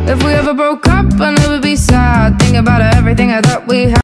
If we ever broke up, I'd never be sad. Think about everything I thought we had.